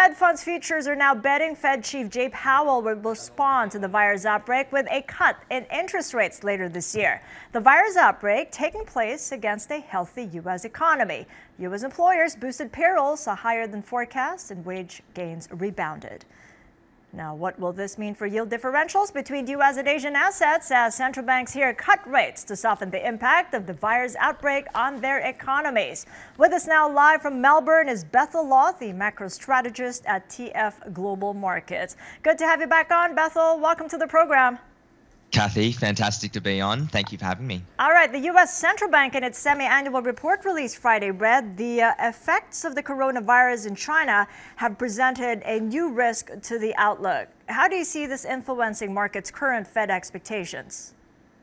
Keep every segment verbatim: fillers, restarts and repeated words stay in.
Fed funds futures are now betting Fed Chief Jay Powell will respond to the virus outbreak with a cut in interest rates later this year. The virus outbreak taking place against a healthy U S economy. U S employers boosted payrolls, saw higher than forecast, and wage gains rebounded. Now, what will this mean for yield differentials between U S and Asian assets as central banks here cut rates to soften the impact of the virus outbreak on their economies? With us now live from Melbourne is Bethel Loh, the macro strategist at T F Global Markets. Good to have you back on, Bethel. Welcome to the program. Kathy, fantastic to be on. Thank you for having me. All right, the U S Central Bank in its semi-annual report released Friday read the uh, effects of the coronavirus in China have presented a new risk to the outlook. How do you see this influencing markets' current Fed expectations?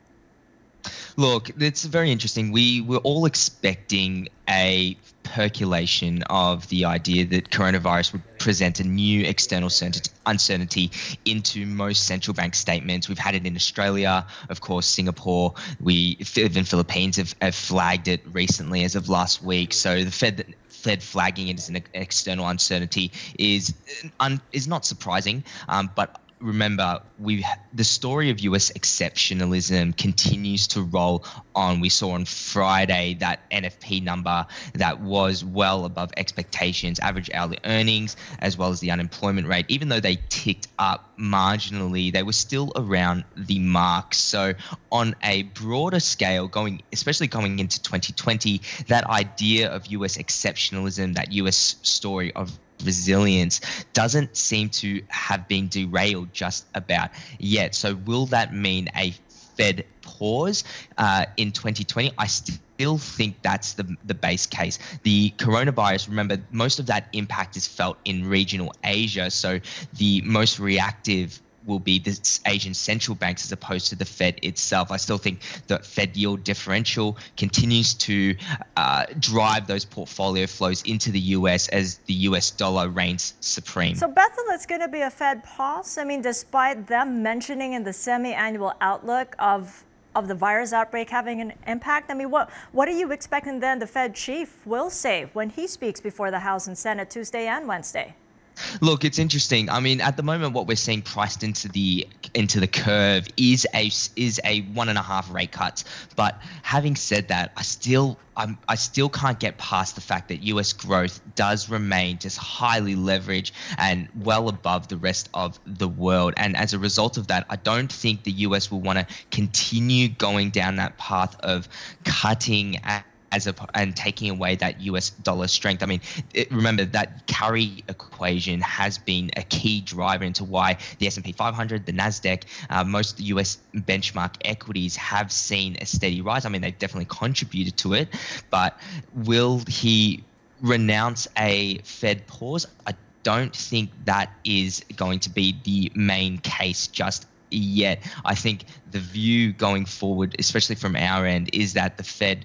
Look, it's very interesting. We were all expecting a percolation of the idea that coronavirus would present a new external uncertainty into most central bank statements. We've had it in Australia, of course, Singapore. We, even Philippines have, have flagged it recently as of last week. So the Fed Fed flagging it as an external uncertainty is un, is not surprising, um, but remember, we the story of U S exceptionalism continues to roll on. We saw on Friday that N F P number that was well above expectations, average hourly earnings, as well as the unemployment rate. Even though they ticked up marginally, they were still around the mark. So on a broader scale, going especially going into twenty twenty, that idea of U S exceptionalism, that U S story of resilience doesn't seem to have been derailed just about yet. So will that mean a Fed pause uh, in twenty twenty? I still think that's the, the base case. The coronavirus, remember, most of that impact is felt in regional Asia. So the most reactive will be the Asian central banks as opposed to the Fed itself. I still think the Fed yield differential continues to uh, drive those portfolio flows into the U S as the U S dollar reigns supreme. So Bethel, it's going to be a Fed pause. I mean, despite them mentioning in the semi-annual outlook of of the virus outbreak having an impact, I mean, what what are you expecting then the Fed chief will say when he speaks before the House and Senate Tuesday and Wednesday? Look, it's interesting. I mean, at the moment, what we're seeing priced into the into the curve is a is a one and a half rate cuts. But having said that, I still I'm, I still can't get past the fact that U S growth does remain just highly leveraged and well above the rest of the world. And as a result of that, I don't think the U S will want to continue going down that path of cutting at as a, and taking away that U S dollar strength. I mean, it, remember that carry equation has been a key driver into why the S and P five hundred, the NASDAQ, uh, most of the U S benchmark equities have seen a steady rise. I mean, they've definitely contributed to it, but will he renounce a Fed pause? I don't think that is going to be the main case just yet. I think the view going forward, especially from our end, is that the Fed,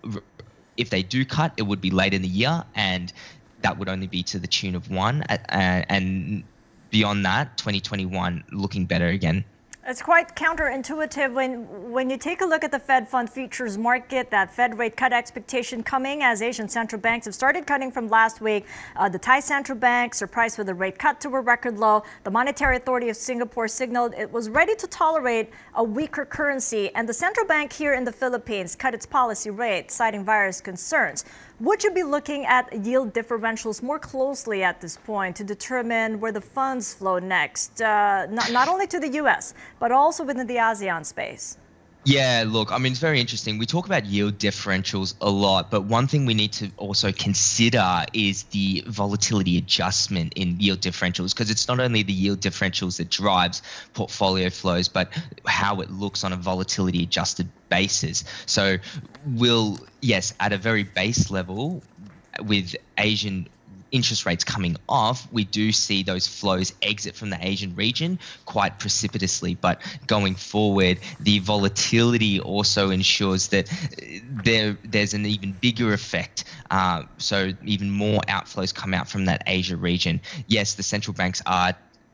if they do cut, it would be late in the year, and that would only be to the tune of one. Uh, and beyond that, twenty twenty-one looking better again. It's quite counterintuitive when when you take a look at the Fed fund futures market, that Fed rate cut expectation coming as Asian central banks have started cutting from last week. Uh, the Thai central bank surprised with a rate cut to a record low. The Monetary Authority of Singapore signaled it was ready to tolerate a weaker currency. And the central bank here in the Philippines cut its policy rate, citing virus concerns. Would you be looking at yield differentials more closely at this point to determine where the funds flow next, uh, not, not only to the U S, but also within the ASEAN space? Yeah, look, I mean, it's very interesting. We talk about yield differentials a lot, but one thing we need to also consider is the volatility adjustment in yield differentials, because it's not only the yield differentials that drives portfolio flows, but how it looks on a volatility adjusted basis. So we'll, yes, at a very base level, with Asian interest rates coming off, we do see those flows exit from the Asian region quite precipitously. But going forward, the volatility also ensures that there there's an even bigger effect. Uh, so even more outflows come out from that Asia region. Yes, the central banks are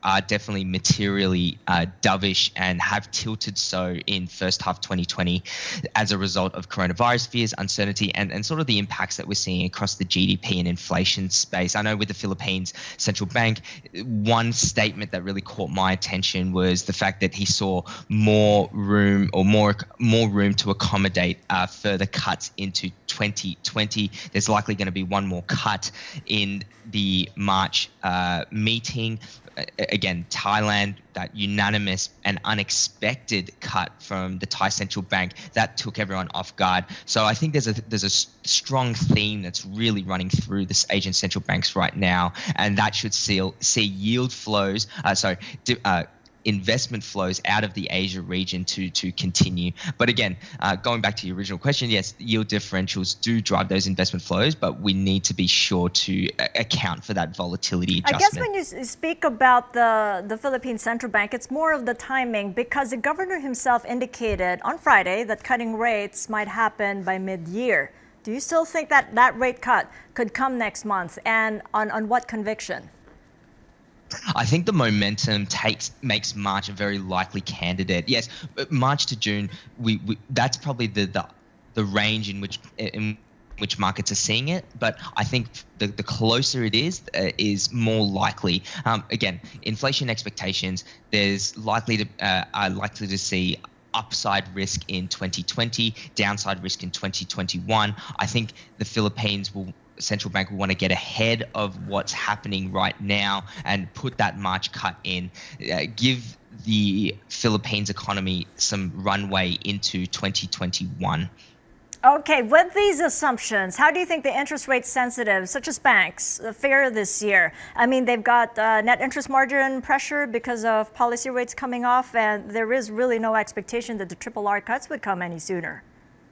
are definitely materially uh, dovish and have tilted so in first half twenty twenty as a result of coronavirus fears, uncertainty, and, and sort of the impacts that we're seeing across the G D P and inflation space. I know with the Philippines Central Bank, one statement that really caught my attention was the fact that he saw more room or more more room to accommodate uh, further cuts into twenty twenty. There's likely going to be one more cut in the March uh, meeting. Again, Thailand, that unanimous and unexpected cut from the Thai Central Bank, that took everyone off guard. So I think there's a there's a strong theme that's really running through this Asian central banks right now, and that should see see yield flows. Uh, sorry. Uh, investment flows out of the Asia region to to continue. But again, uh, going back to your original question, yes, yield differentials do drive those investment flows, but we need to be sure to uh, account for that volatility adjustment. I guess when you speak about the, the Philippine Central Bank, it's more of the timing, because the governor himself indicated on Friday that cutting rates might happen by mid-year. Do you still think that that rate cut could come next month, and on, on what conviction? I think the momentum takes makes March a very likely candidate. Yes, March to June, we, we that's probably the, the the range in which in which markets are seeing it. But I think the, the closer it is, uh, is more likely. Um, again, inflation expectations. There's likely to uh, are likely to see upside risk in twenty twenty, downside risk in twenty twenty-one. I think the Philippines will. Central Bank will want to get ahead of what's happening right now and put that March cut in, uh, give the Philippines economy some runway into twenty twenty-one. Okay, with these assumptions, how do you think the interest rate sensitive, such as banks, fare this year? I mean, they've got uh, net interest margin pressure because of policy rates coming off, and there is really no expectation that the triple R cuts would come any sooner.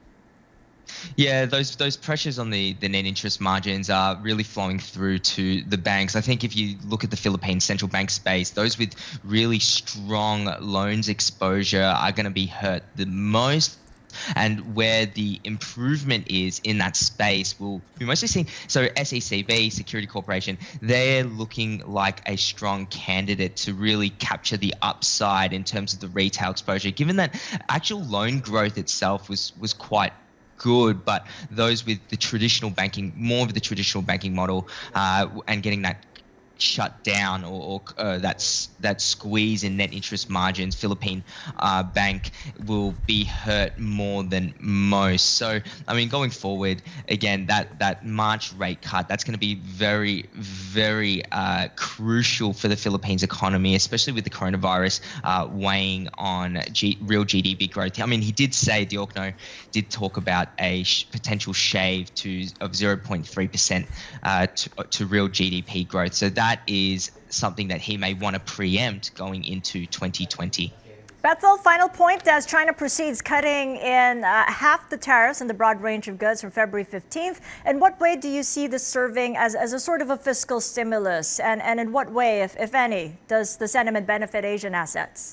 Yeah, those those pressures on the, the net interest margins are really flowing through to the banks. I think if you look at the Philippine Central Bank space, those with really strong loans exposure are going to be hurt the most. And where the improvement is in that space will be mostly seen. So S E C B, Security Corporation, they're looking like a strong candidate to really capture the upside in terms of the retail exposure, given that actual loan growth itself was was quite good, but those with the traditional banking, more of the traditional banking model, uh, and getting that shut down or, or uh, that's that squeeze in net interest margins, Philippine uh, bank will be hurt more than most. So, I mean, going forward, again, that that March rate cut, that's going to be very, very uh, crucial for the Philippines economy, especially with the coronavirus uh, weighing on G real G D P growth. I mean, he did say, Diokno did talk about a sh potential shave to of zero point three percent uh, to, to real G D P growth. So that That is something that he may want to preempt going into twenty twenty. Bethel, final point, as China proceeds cutting in uh, half the tariffs in the broad range of goods from February fifteenth, in what way do you see this serving as, as a sort of a fiscal stimulus? And, and in what way, if, if any, does the sentiment benefit Asian assets?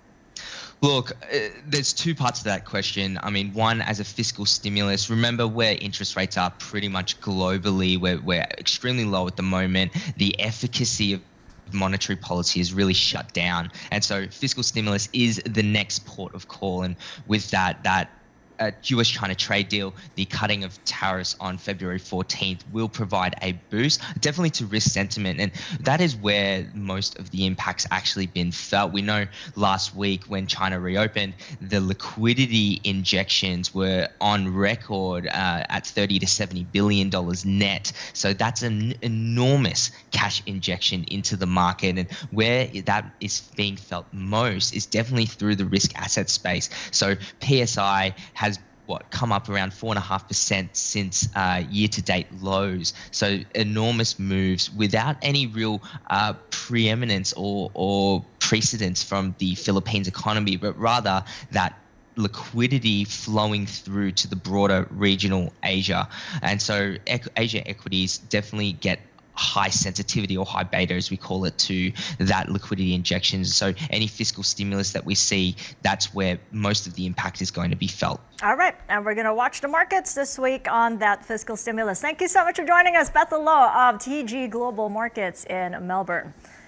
Look, uh, there's two parts to that question. I mean, one, as a fiscal stimulus, remember where interest rates are pretty much globally, we're, we're extremely low at the moment. The efficacy of monetary policy is really shut down. And so fiscal stimulus is the next port of call. And with that, that Uh, U S China trade deal, the cutting of tariffs on February fourteenth will provide a boost, definitely to risk sentiment. And that is where most of the impact's actually been felt. We know last week when China reopened, the liquidity injections were on record uh, at thirty to seventy billion dollars net. So that's an enormous cash injection into the market. And where that is being felt most is definitely through the risk asset space. So P S I has has what come up around four and a half percent since uh, year-to-date lows. So enormous moves without any real uh, preeminence or, or precedence from the Philippines economy, but rather that liquidity flowing through to the broader regional Asia. And so Asia equities definitely get high sensitivity or high beta, as we call it, to that liquidity injections. So any fiscal stimulus that we see, that's where most of the impact is going to be felt. All right, and we're going to watch the markets this week on that fiscal stimulus. Thank you so much for joining us, Bethel Loh of T G Global Markets in Melbourne.